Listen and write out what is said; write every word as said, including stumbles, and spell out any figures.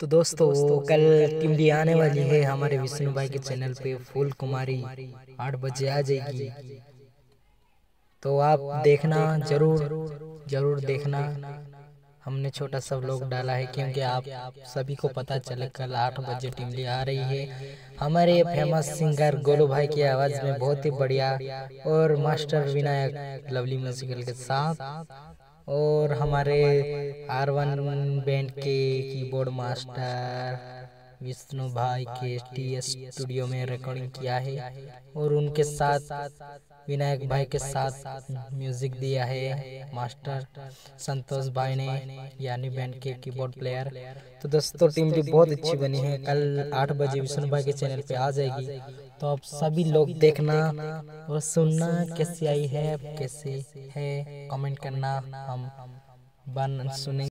तो दोस्तों कल टिमली आने वाली है हमारे विष्णु भाई के चैनल पे। फूल कुमारी आठ बजे आ जाएगी, तो आप देखना, जरूर जरूर देखना। हमने छोटा सा व्लॉग डाला है क्योंकि आप सभी को पता चले कल आठ बजे टिमली आ रही है। हमारे फेमस सिंगर गोलू भाई की आवाज़ में बहुत ही बढ़िया, और मास्टर विनायक लवली म्यूजिकल के साथ, और हमारे आर वन बैंड के कीबोर्ड मास्टर विष्णु भाई के टी एस स्टूडियो में रिकॉर्डिंग किया है, और उनके साथ विनायक भाई के साथ म्यूजिक दिया है मास्टर संतोष भाई ने, यानी बैंड के कीबोर्ड प्लेयर। तो दोस्तों टीम भी बहुत अच्छी बनी है, कल आठ बजे विष्णु भाई के चैनल पे आ जाएगी। तो आप सभी लोग देखना और सुनना कैसी आई है, कैसे है, कमेंट करना, हम बन सुनेंगे।